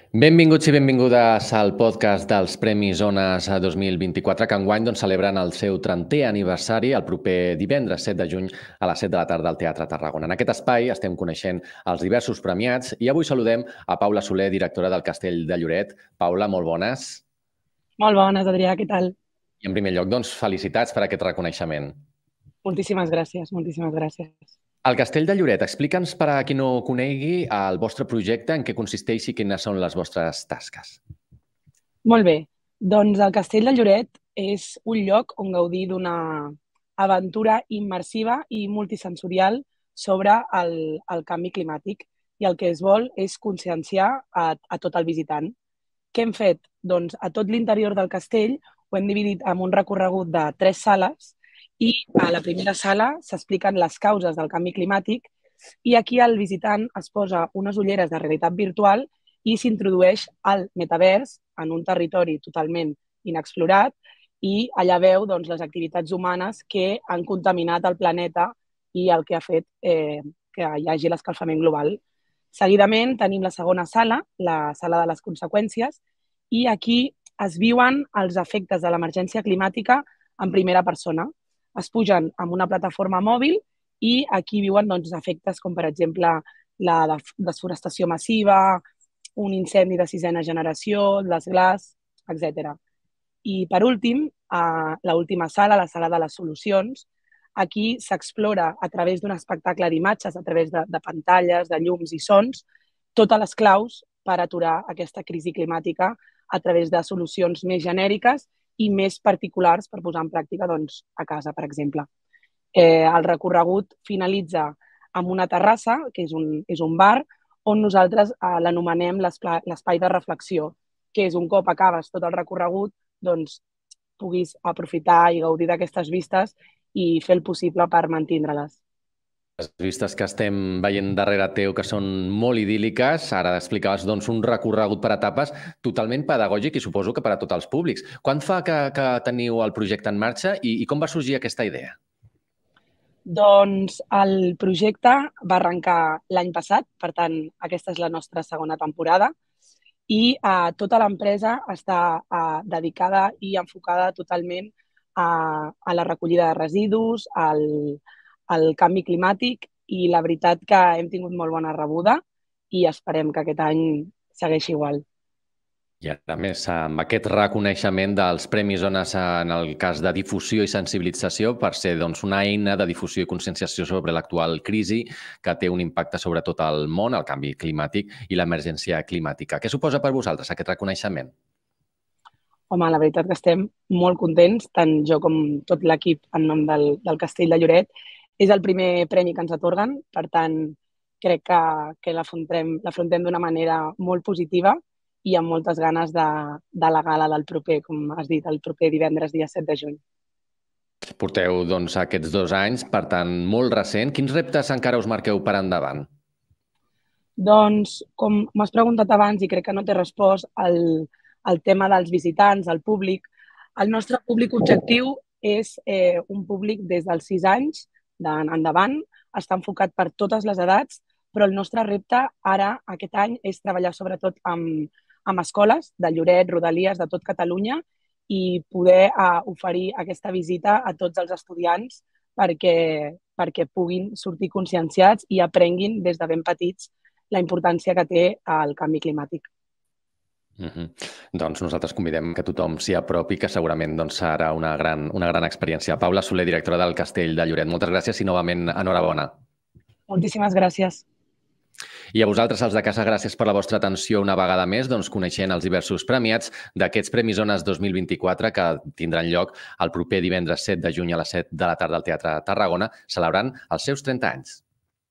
Benvinguts i benvingudes al podcast dels Premis Ones 2024, que enguany celebren el seu 30è aniversari el proper divendres 7 de juny a les 7 de la tarda al Teatre Tarragona. En aquest espai estem coneixent els diversos premiats i avui saludem a Paula Soler, directora del Castell de Lloret. Paula, molt bones. Molt bones, Adrià, què tal? I en primer lloc, felicitats per aquest reconeixement. Moltíssimes gràcies, moltíssimes gràcies. El Castell de Lloret, explica'ns per a qui no conegui el vostre projecte, en què consisteix i quines són les vostres tasques. Molt bé, doncs el Castell de Lloret és un lloc on gaudir d'una aventura immersiva i multisensorial sobre el canvi climàtic i el que es vol és conscienciar a tot el visitant. Què hem fet? Doncs a tot l'interior del castell ho hem dividit en un recorregut de 3 sales i a la primera sala s'expliquen les causes del canvi climàtic i aquí el visitant es posa unes ulleres de realitat virtual i s'introdueix al metavers en un territori totalment inexplorat i allà veu les activitats humanes que han contaminat el planeta i el que ha fet que hi hagi l'escalfament global. Seguidament tenim la segona sala, la sala de les conseqüències, i aquí es viuen els efectes de l'emergència climàtica en primera persona. Es pugen amb una plataforma mòbil i aquí viuen efectes com, per exemple, la desforestació massiva, un incendi de 6ª generació, desglaç, etc. I, per últim, a l'última sala, la sala de les solucions, aquí s'explora a través d'un espectacle d'imatges, a través de pantalles, de llums i sons, totes les claus per aturar aquesta crisi climàtica a través de solucions més genèriques i més particulars per posar en pràctica a casa, per exemple. El recorregut finalitza amb una terrassa, que és un bar, on nosaltres l'anomenem l'espai de reflexió, que és un cop acabes tot el recorregut, puguis aprofitar i gaudir d'aquestes vistes i fer el possible per mantindre-les. Les vistes que estem veient darrere teu, que són molt idíl·liques, ara explicaves un recorregut per etapes totalment pedagògic i suposo que per a tots els públics. Quan fa que teniu el projecte en marxa i com va sorgir aquesta idea? Doncs el projecte va arrencar l'any passat, per tant, aquesta és la nostra segona temporada, i tota l'empresa està dedicada i enfocada totalment a la recollida de residus, al canvi climàtic, i la veritat que hem tingut molt bona rebuda i esperem que aquest any segueixi igual. I a més, amb aquest reconeixement dels Premis Ones en el cas de difusió i sensibilització per ser una eina de difusió i conscienciació sobre l'actual crisi que té un impacte sobre tot el món, el canvi climàtic i l'emergència climàtica. Què suposa per vosaltres aquest reconeixement? Home, la veritat que estem molt contents, tant jo com tot l'equip en nom del Castell de Lloret. És el primer premi que ens atorguen, per tant, crec que l'afrontem d'una manera molt positiva i amb moltes ganes de la gala del proper, com has dit, el proper divendres, dia 7 de juny. Porteu, aquests 2 anys, per tant, molt recent. Quins reptes encara us marqueu per endavant? Doncs, com m'has preguntat abans i crec que no t'he respost, el tema dels visitants, el públic. El nostre públic objectiu és un públic des dels 6 anys endavant, està enfocat per totes les edats, però el nostre repte ara, aquest any, és treballar sobretot amb escoles de Lloret, Rodalies, de tot Catalunya i poder oferir aquesta visita a tots els estudiants perquè puguin sortir conscienciats i aprenguin des de ben petits la importància que té el canvi climàtic. Doncs nosaltres convidem que tothom s'hi apropi, que segurament serà una gran experiència. Paula Soler, directora del Castell de Lloret, moltes gràcies i novament enhorabona. Moltíssimes gràcies. I a vosaltres, els de casa, gràcies per la vostra atenció una vegada més, coneixent els diversos premiats d'aquests Premis Ones 2024 que tindran lloc el proper divendres 7 de juny a les 7 de la tarda al Teatre Tarragona, celebrant els seus 30 anys.